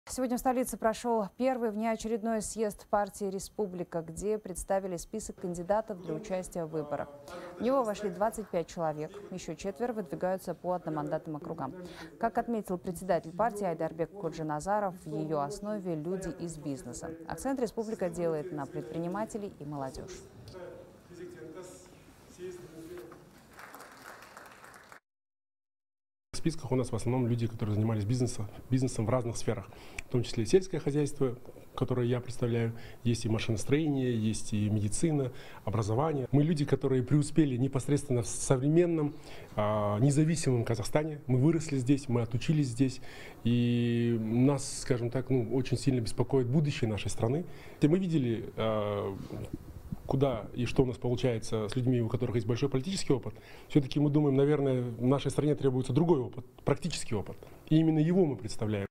Сегодня в столице прошел первый внеочередной съезд партии «Республика», где представили список кандидатов для участия в выборах. В него вошли 25 человек, еще 4 выдвигаются по одномандатным округам. Как отметил председатель партии Айдарбек Коджиназаров, в ее основе люди из бизнеса. Акцент «Республика» делает на предпринимателей и молодежь. В списках у нас в основном люди, которые занимались бизнесом в разных сферах, в том числе и сельское хозяйство, которое я представляю, есть и машиностроение, есть и медицина, образование. Мы люди, которые преуспели непосредственно в современном, независимом Казахстане. Мы выросли здесь, мы отучились здесь, и нас, скажем так, очень сильно беспокоит будущее нашей страны. И мы видели, куда и что у нас получается с людьми, у которых есть большой политический опыт, все-таки мы думаем, наверное, в нашей стране требуется другой опыт, практический опыт. И именно его мы представляем.